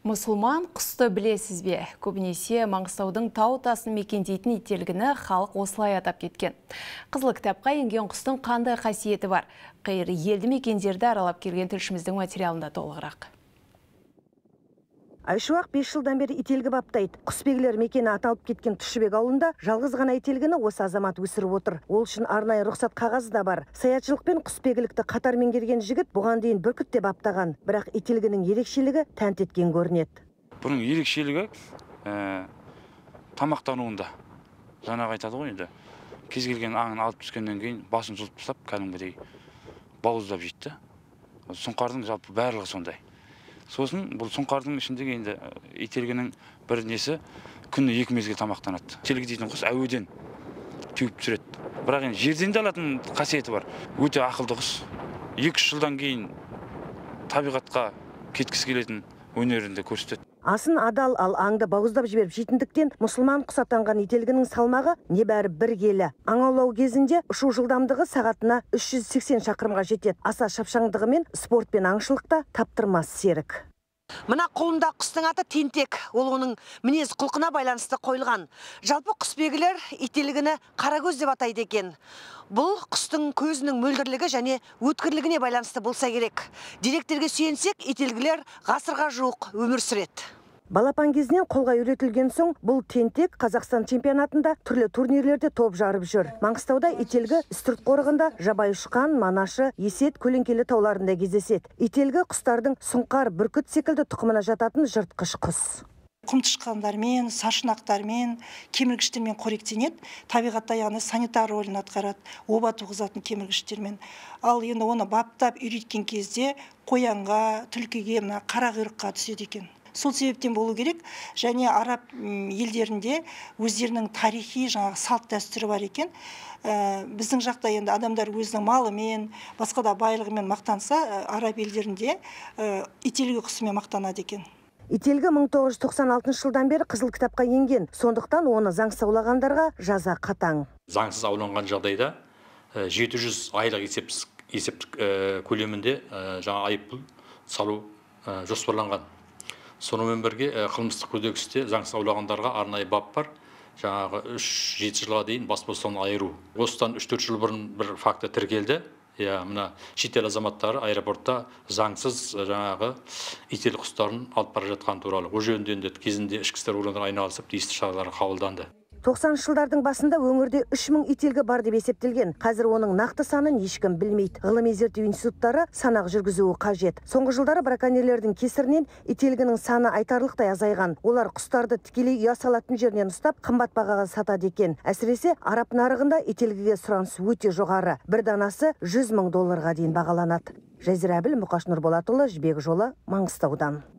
Мұсылман құсты білесіз бе? Көбінесе Маңғыстаудың тау тасын мекендейтін ителгіні халық осылай атап кеткен. Қызыл кітапқа енген құстың қандай қасиеті бар? Қайыр елді мекендерді аралап келген тілшіміздің материалында толығырақ. Айшуақ 5 жылдан бері ителгі баптайды. Құсбегілер мекені аталып кеткен Тұшыбек ауылында жалғыз ғана ителгіні осы азамат өсіріп отыр. Ол үшін арнайы рұқсат қағазы да бар. Саятшылық пен құсбегілікті қатар меңгерген жігіт бұған дейін бүркіт те баптаған. Бірақ ителгінің ерекшелігі тәнт еткен көрінеді. Бұның ерекшелігі тамақтануында. Жаңағы айтады ғой енді. Кез келген аңын алып түскеннен кейін басын жұлып тастап, кәдімгідей бауыздап жейді. Сұңқардың жалпы барлығы сондай. Сосын бұл сұңқардың ішіндегі енді ителгінің бір несі күні 2 мезгіл тамақтанады. Ителгі дейтін құс әуеден теуіп түсіреді. Бірақ енді жерден де алатын қасиеті бар. Өте ақылды құс. 2-3 жылдан кейін табиғатқа кеткісі келетін өнерінде көрсетеді. Асын адал, ал аңды бауыздап жіберіп жейтіндіктен мұсылман құс атанған ителгінің салмағы небәрі 1 келі. Аң аулау кезінде ұшу жылдамдығы сағатына 380 шақырымға жетеді. Аса шапшаңдығымен спорт пен аңшылықта таптырмас серік. Мына қолында құстың аты тентек. Ол оның мінез құлқына байланысты қойылған. Жалпы құсбегілер ителгіні қарагөз деп атайды екен. Бұл құстың көзінің мөлдірлігі және өткірлігіне байланысты болса керек. Деректерге сүйенсек, ителгілер ғасырға жуық өмір сүреді. Балапан кезінен қолға үйретілген соң, бұл тентек Қазақстан чемпионатында түрлі турнирлерде топ жарып жүр. Маңғыстауда ителгі үстірт қорығында Жабай ұшқан, Манашы, Есет, Көлеңкелі тауларында кездеседі. Ителгі құстардың сұңқар, бүркіт секілді тұқымына жататын жыртқыш құс. Құмтышқандармен, саршынақтармен, кеміргіштермен қоректенеді. Табиғатта яғни санитар рөлін атқарады, оба туғызатын кеміргіштермен. Ал енді оны баптап үйреткен кезде қоянға, түлкіге, қара құйрыққа түседі екен. Сол себептен болу керек, және араб елдерінде өздерінің тарихи салт дәстүрі бар екен. Біздің жақта енді адамдар өзінің малымен, басқа да байлығымен мақтанса, араб елдерінде ителгі құсымен мақтанады екен. Ителгі 1996 жылдан бері қызыл кітапқа енген, сондықтан оны заңсыз аулағандарға жаза қатаң. Заңсыз ауланған жағдайда 700 айлық есептік көлемінде жаңа айыппұл салу жоспарланған. Сонымен бірге қылмыстық кодексте заңсыз аулағандарға арнайы бап бар. Жаңағы 3-7 жылға дейін бас бостандығынан айыру. Осыдан 3-4 жыл бұрын бір факті тіркелді. Мына шетел азаматтары аэропортта заңсыз жаңағы ителгі құстарын алып бара жатқан туралы. Ол жөнінде кезінде ішкі істер органдары айналысып, тиісті шаралар қабылданды. 90 жылдардың басында өңірде 3000 ителгі бар деп есептелген. Қазір оның нақты санын ешкім білмейді. Ғылыми зерттеу институттары санақ жүргізуі қажет. Соңғы жылдары браконьерлердің кесірінен ителгінің саны айтарлықтай азайған. Олар құстарды тікелей ұя салатын жерінен ұстап, қымбат бағаға сатады екен. Әсіресе араб нарығында ителгіге сұраныс өте жоғары. Бір данасы $100 000 дейін бағаланады. Жазира Әбіл, Мұқаш Нұрболатұлы, Жібек жолы, Маңғыстаудан.